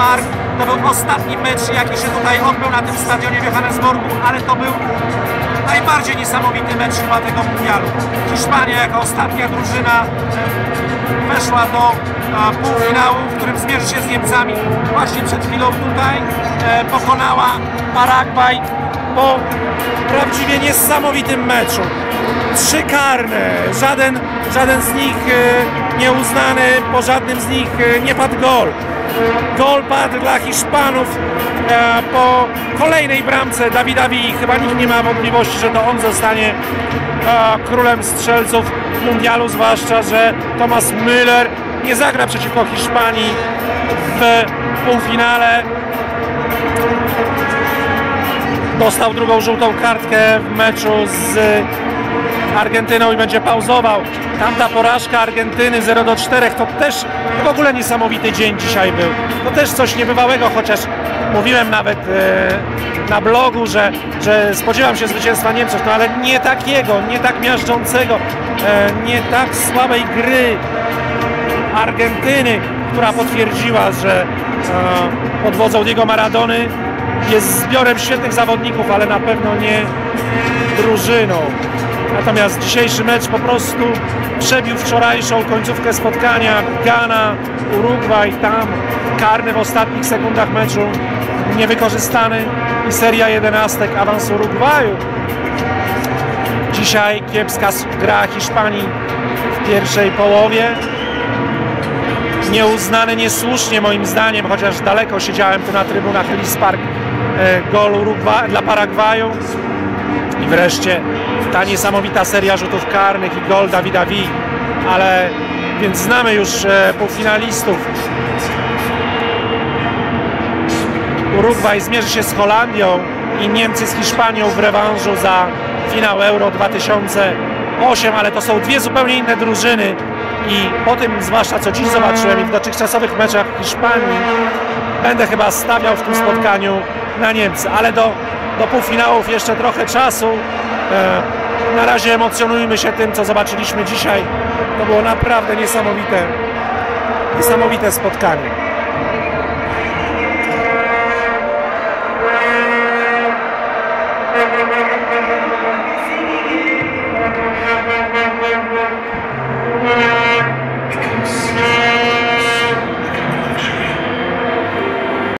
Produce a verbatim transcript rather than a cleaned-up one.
Park. To był ostatni mecz, jaki się tutaj odbył na tym stadionie w Johannesburgu, ale to był najbardziej niesamowity mecz chyba tego mundialu. Hiszpania jako ostatnia drużyna weszła do a, półfinału, w którym zmierzy się z Niemcami. Właśnie przed chwilą tutaj e, pokonała Paragwaj po prawdziwie niesamowitym meczu. Trzy karne, żaden, żaden z nich e, nieuznany, po żadnym z nich e, nie padł gol. Gol padł dla Hiszpanów e, po kolejnej bramce Davida Villa. Chyba nikt nie ma wątpliwości, że to on zostanie e, królem strzelców mundialu, zwłaszcza że Thomas Müller nie zagra przeciwko Hiszpanii w półfinale. Dostał drugą żółtą kartkę w meczu z Argentyną i będzie pauzował. Tamta porażka Argentyny zero do czterech to też w ogóle niesamowity dzień dzisiaj był. To też coś niebywałego, chociaż mówiłem nawet e, na blogu, że, że spodziewam się zwycięstwa Niemców, no ale nie takiego, nie tak miażdżącego, e, nie tak słabej gry Argentyny, która potwierdziła, że e, pod wodzą Diego Maradony jest zbiorem świetnych zawodników, ale na pewno nie drużyną. Natomiast dzisiejszy mecz po prostu przebił wczorajszą końcówkę spotkania. Ghana, Urugwaj, tam karny w ostatnich sekundach meczu niewykorzystany i seria jedenastek awans Urugwaju. Dzisiaj kiepska gra Hiszpanii w pierwszej połowie. Nieuznany niesłusznie moim zdaniem, chociaż daleko siedziałem tu na trybunach Ellis Park, gol Urugwaju dla Paragwaju. I wreszcie ta niesamowita seria rzutów karnych i gol Davida Villa, ale więc znamy już e, półfinalistów. Urugwaj zmierzy się z Holandią i Niemcy z Hiszpanią w rewanżu za finał Euro dwa tysiące osiem, ale to są dwie zupełnie inne drużyny i po tym, zwłaszcza co dziś zobaczyłem i w dotychczasowych meczach Hiszpanii, będę chyba stawiał w tym spotkaniu na Niemcy, ale do Do półfinałów jeszcze trochę czasu. E, na razie emocjonujmy się tym, co zobaczyliśmy dzisiaj. To było naprawdę niesamowite, niesamowite spotkanie.